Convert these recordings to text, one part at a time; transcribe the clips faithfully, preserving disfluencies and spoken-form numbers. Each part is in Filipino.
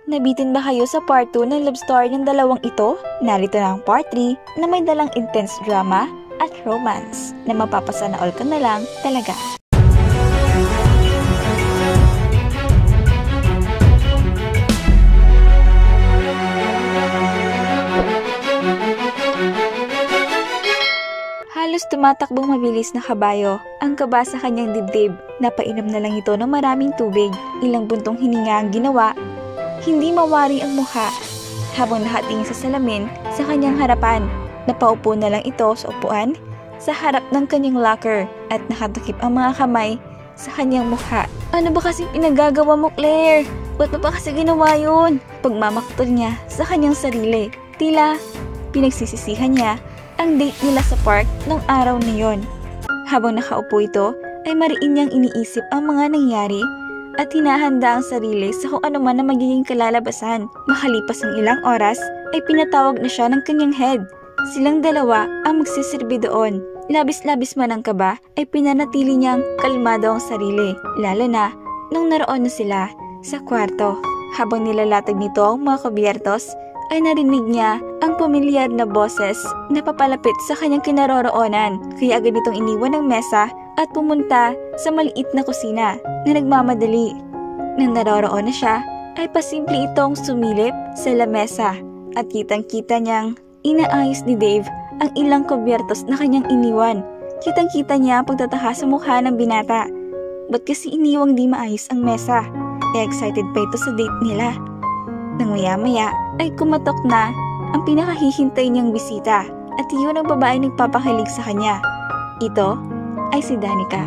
Nabitin ba kayo sa part two ng love story ng dalawang ito? Narito na ang part three na may dalang intense drama at romance na mapapasana all ka na lang talaga. Halos tumatakbong mabilis na kabayo ang kaba sa kanyang dibdib. Napainom na lang ito ng maraming tubig. Ilang buntong hininga ang ginawa. Hindi mawari ang mukha habang nakatingin sa salamin sa kanyang harapan. Napaupo na lang ito sa upuan sa harap ng kanyang locker at nakatakip ang mga kamay sa kanyang mukha. Ano ba kasi pinagagawa mo, Claire? Ba't mo ba kasi ginawa yun? Pagmamaktol niya sa kanyang sarili. Tila pinagsisisihan niya ang date nila sa park ng araw na yon. Habang nakaupo ito, ay mariin niyang iniisip ang mga nangyari at hinahanda ang sarili sa kung ano man na magiging kalalabasan. Makalipas ng ilang oras, ay pinatawag na siya ng kanyang head. Silang dalawa ang magsisirbi doon. Labis-labis man ang kaba, ay pinanatili niyang kalmado ang sarili. Lalo na, nung naroon na sila sa kwarto. Habang nilalatag nito ang mga kubyertos, ay narinig niya ang pamilyar na boses na papalapit sa kanyang kinaroroonan. Kaya agad itong iniwan ng mesa at pumunta sa maliit na kusina na nagmamadali. Nang naroroon na siya, ay pasimple itong sumilip sa lamesa at kitang-kita niyang inaayos ni Dave ang ilang kubyertos na kanyang iniwan. Kitang-kita niya ang pagtataka sa mukha ng binata. Ba't kasi iniwang di maayos ang mesa? E excited pa ito sa date nila. Nang maya-maya ay kumatok na ang pinakahihintay niyang bisita at iyon ang babae nagpapakilig sa kanya. Ito ay si Danica.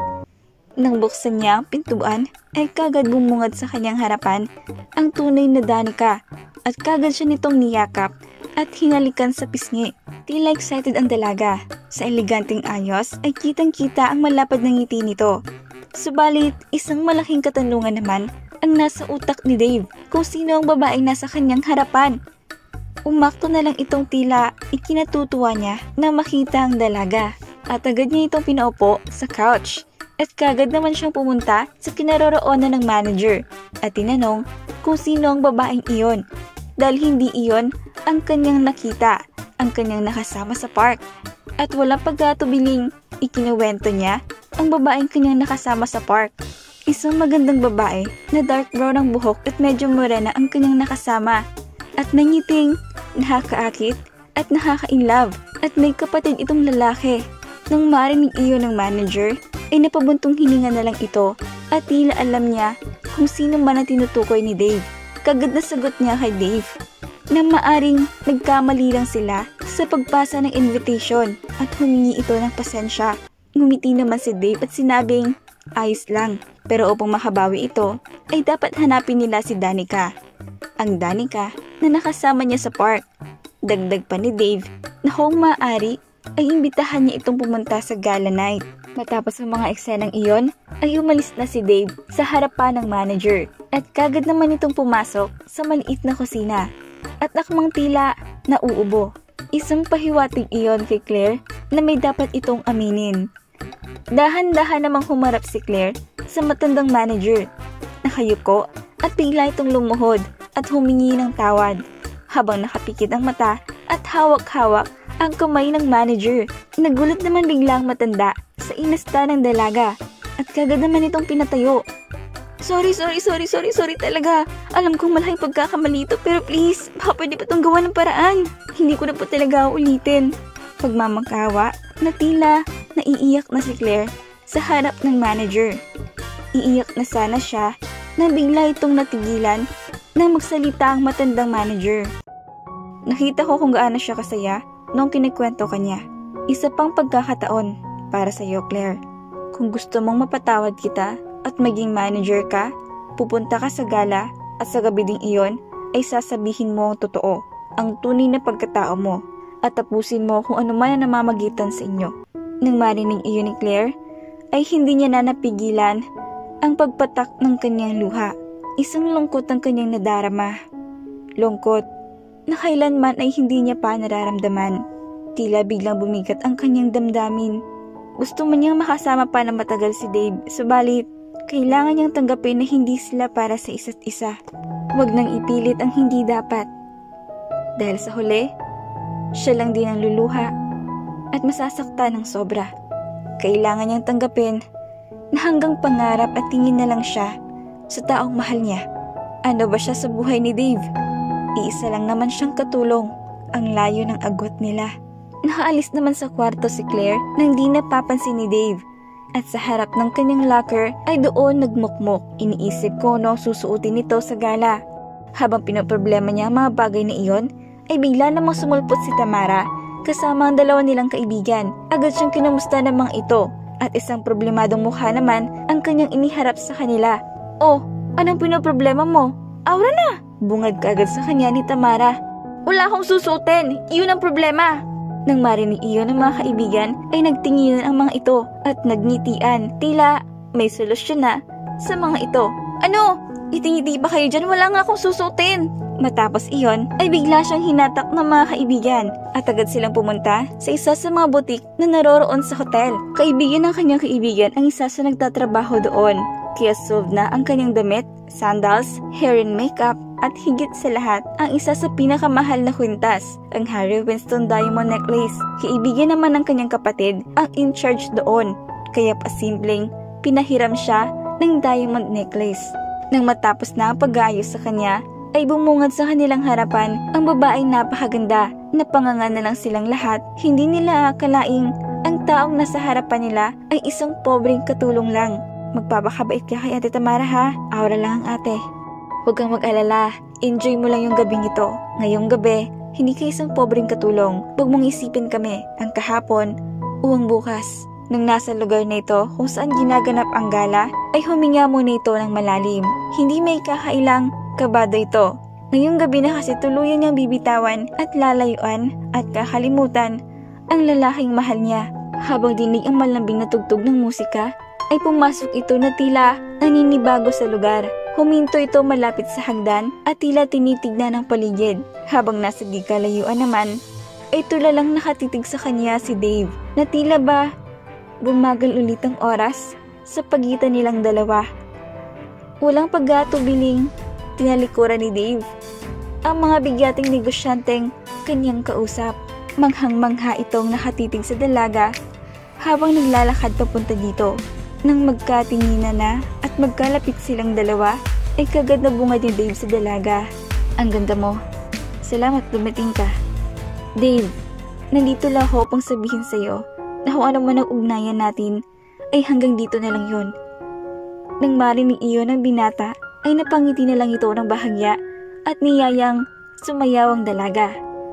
Nang buksan niya ang pintuan ay kagad bumungad sa kanyang harapan ang tunay na Danica at kagad siya nitong niyakap at hinalikan sa pisngi. Tila excited ang dalaga. Sa eleganteng ayos ay kitang-kita ang malapad na ngiti nito. Subalit isang malaking katanungan naman ang nasa utak ni Dave kung sino ang babaeng nasa kanyang harapan. Umakto na lang itong tila ikinatutuwa niya na makita ang dalaga at agad niya itong pinaupo sa couch at kagad naman siyang pumunta sa kinaroroonan ng manager at tinanong kung sino ang babaeng iyon dahil hindi iyon ang kanyang nakita, ang kanyang nakasama sa park at walang pagkatubiling ikinuwento niya ang babaeng kanyang nakasama sa park. Isang magandang babae na dark brown ang buhok at medyo morena ang kanyang nakasama at may ngiting nakakaakit at nakaka-inlove at may kapatid itong lalaki. Nang marinig iyon ng manager ay napabuntong hininga na lang ito at tila alam niya kung sino man ang tinutukoy ni Dave. Kagad na sagot niya kay Dave na maaring nagkamali lang sila sa pagpasa ng invitation at humingi ito ng pasensya. Ngumiti naman si Dave at sinabing ayos lang. Pero upang makabawi ito, ay dapat hanapin nila si Danica. Ang Danica na nakasama niya sa park. Dagdag pa ni Dave na kung maaari ay imbitahan niya itong pumunta sa gala night. Matapos ang mga eksenang iyon, ay umalis na si Dave sa harapan ng manager. At kagad naman itong pumasok sa maliit na kusina. At akmang tila nauubo. Isang pahiwatig iyon kay Claire na may dapat itong aminin. Dahan-dahan namang humarap si Claire sa matandang manager. Nakayuko at bigla itong lumuhod at humingi ng tawad habang nakapikit ang mata at hawak-hawak ang kamay ng manager. Nagulat naman bigla ang matanda sa inasta ng dalaga at kagad naman itong pinatayo. Sorry, sorry, sorry, sorry, sorry talaga. Alam kong malaking pagkakamali ito pero please, baka pwede pa itong gawa ng paraan. Hindi ko na po talaga ulitin. Pagmamangkawa na tila naiiyak na si Claire sa harap ng manager. Iiyak na sana siya na bigla itong natigilan na magsalita ang matandang manager. Nakita ko kung gaano siya kasaya noong kinikwento kanya. Isa pang pagkakataon para sa iyo, Claire. Kung gusto mong mapatawad kita at maging manager ka, pupunta ka sa gala at sa gabi ding iyon ay sasabihin mo ang totoo, ang tunay na pagkatao mo at tapusin mo kung ano man ang namamagitan sa inyo. Nang marinig iyon ni Claire, ay hindi niya na napigilan ang pagpatak ng kanyang luha. Isang lungkot ang kanyang nadarama. Lungkot na kailanman ay hindi niya pa nararamdaman. Tila biglang bumigat ang kanyang damdamin. Gusto man niyang makasama pa na matagal si Dave, subalit Kailangan niyang tanggapin na hindi sila para sa isa't isa. Huwag nang ipilit ang hindi dapat. Dahil sa huli, siya lang din ang luluha at masasaktan ng sobra. Kailangan niyang tanggapin na hanggang pangarap at tingin na lang siya sa taong mahal niya. Ano ba siya sa buhay ni Dave? Iisa lang naman siyang katulong, ang layo ng agwat nila. Nakaalis naman sa kwarto si Claire nang di napapansin ni Dave. At sa harap ng kanyang locker ay doon nagmukmok. Iniisip ko no susuotin nito sa gala. Habang pinoproblema niya ang mga bagay na iyon, ay bigla namang sumulpot si Tamara kasama ang dalawa nilang kaibigan. Agad siyang kinamusta ng mga ito at isang problemadong mukha naman ang kanyang iniharap sa kanila. Oh, anong pinoproblema mo? Aura na! Bungad kaagad sa kanya ni Tamara. Wala akong susuotin, iyon ang problema. Nang marinig iyon ng mga kaibigan ay nagtinginan ang mga ito at nagngitian. Tila may solusyon na sa mga ito. Ano? Itingiti ba kayo dyan? Wala nga akong susuotin. Matapos iyon ay bigla siyang hinatak ng mga kaibigan at agad silang pumunta sa isa sa mga butik na naroroon sa hotel. Kaibigan ng kanyang kaibigan ang isa sa nagtatrabaho doon. Kaya solved na ang kanyang damit, sandals, hair and makeup at higit sa lahat ang isa sa pinakamahal na kwintas, ang Harry Winston Diamond Necklace. Kaibigan naman ng kanyang kapatid ang in-charge doon, kaya pasimpleng pinahiram siya ng diamond necklace. Nang matapos na ang pag-aayos sa kanya, ay bumungad sa kanilang harapan ang babaeng napakaganda na panganga na lang silang lahat. Hindi nila akalaing ang taong nasa harapan nila ay isang pobreng katulong lang. Magpapakabait ka kay Ate Tamara ha, aura lang ang ate. Huwag kang mag-alala, enjoy mo lang yung gabing ito. Ngayong gabi, hindi ka isang pobreng katulong. Huwag mong isipin kami, ang kahapon o ang bukas. Nung nasa lugar na ito kung saan ginaganap ang gala, ay huminga muna ito ng malalim. Hindi may kakailang kabado ito. Ngayong gabi na kasi tuluyan niyang bibitawan at lalayuan at kakalimutan ang lalaking mahal niya. Habang dinig ang malambing na tugtog ng musika, ay pumasok ito na tila naninibago sa lugar. Huminto ito malapit sa hagdan at tila tinitignan ng paligid. Habang nasa di kalayuan naman, ay tulalang nakatitig sa kanya si Dave na tila ba bumagal ulit ang oras sa pagitan nilang dalawa. Walang pagkatubiling tinalikuran ni Dave ang mga bigating negosyanteng kanyang kausap. Manghang-mangha itong nakatitig sa dalaga habang naglalakad papunta dito. Nang magkatinginan na at magkalapit silang dalawa, ay kagad na bungad ni Dave sa dalaga. Ang ganda mo. Salamat dumating ka. Dave, nandito lang ako pang sabihin sa'yo na kung ano man ang ugnayan natin ay hanggang dito na lang yun. Nang marinig iyon ng binata, ay napangiti na lang ito ng bahagya at niyayang sumayaw ang dalaga.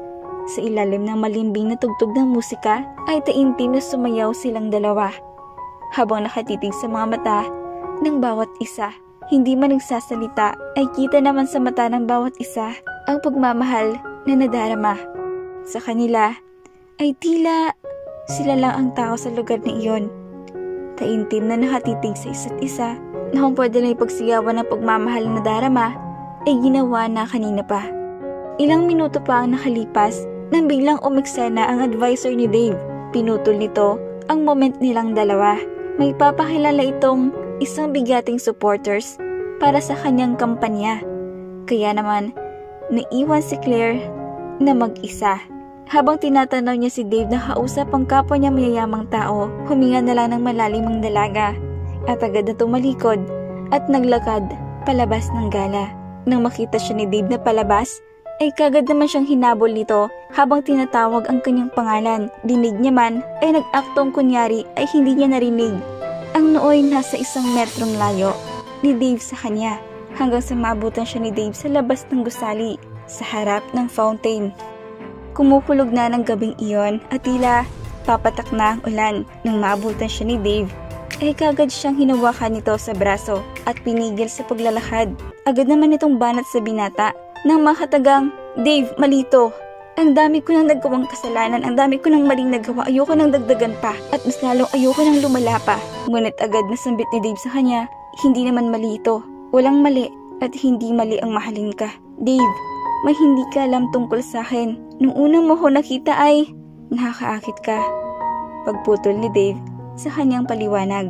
Sa ilalim ng malimbing na tugtog ng musika ay taimtim na sumayaw silang dalawa. Habang nakatitig sa mga mata ng bawat isa, hindi man nagsasalita ay kita naman sa mata ng bawat isa ang pagmamahal na nadarama. Sa kanila ay tila sila lang ang tao sa lugar na iyon. Taimtim na nakatitig sa isa't isa na kung pwede lang ipagsigawan ng pagmamahal na nadarama ay ginawa na kanina pa. Ilang minuto pa ang nakalipas nang biglang umeksena ang advisor ni Dave. Pinutol nito ang moment nilang dalawa. May papakilala itong isang bigating supporters para sa kanyang kampanya. Kaya naman, naiwan si Claire na mag-isa. Habang tinatanaw niya si Dave na kausap ang kapwa niya mayayamang tao, huminga na lang ng malalim ang dalaga at agad na tumalikod at naglakad palabas ng gala. Nang makita siya ni Dave na palabas, ay kagad naman siyang hinabol nito habang tinatawag ang kanyang pangalan. Dinig niya man ay nag-aktong kunyari ay hindi niya narinig. Ang nooy nasa isang metrong layo ni Dave sa kanya hanggang sa maabutan siya ni Dave sa labas ng gusali sa harap ng fountain. Kumukulog na ng gabing iyon at tila papatak na ang ulan. Nang maabutan siya ni Dave ay kagad siyang hinawakan nito sa braso at pinigil sa paglalakad. Agad naman itong banat sa binata nang makatagang, Dave, malito. Ang dami ko nang nagawang kasalanan, ang dami ko nang maling nagawa, ayoko nang dagdagan pa, at mas lalong ayoko nang lumala pa. Ngunit agad na sambit ni Dave sa kanya, hindi naman mali ito. Walang mali at hindi mali ang mahalin ka. Dave, may hindi ka alam tungkol sa akin. Nung unang mo ko nakita ay nakakaakit ka. Pagputol ni Dave sa kanyang paliwanag.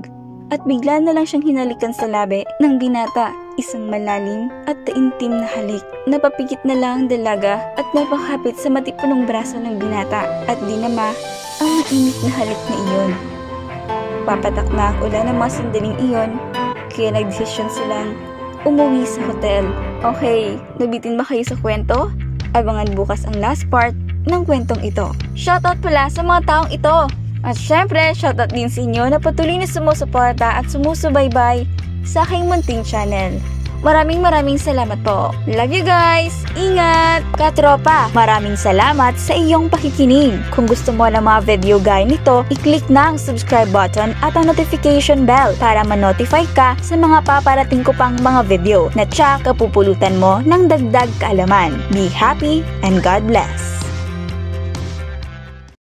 at bigla na lang siyang hinalikan sa labi ng binata. Isang malalim at taimtim na halik. Napapikit na lang ang dalaga at napakapit sa matipunong braso ng binata at dinama ang mainit na halik na iyon. Papatak na ang ulan ng mga sandaling iyon, kaya nagdesisyon silang umuwi sa hotel. Okay, nabitin ba kayo sa kwento? Abangan bukas ang last part ng kwentong ito. Shoutout pala sa mga taong ito! At syempre, shoutout din sa inyo na patuloy na sumusuporta at sumusubaybay sa aking munting channel. Maraming maraming salamat po. Love you guys! Ingat! Katropa, maraming salamat sa iyong pakikinig. Kung gusto mo ng mga video gaya nito, i-click na ang subscribe button at ang notification bell para ma-notify ka sa mga paparating ko pang mga video na tsak kapupulutan mo ng dagdag kaalaman. Be happy and God bless!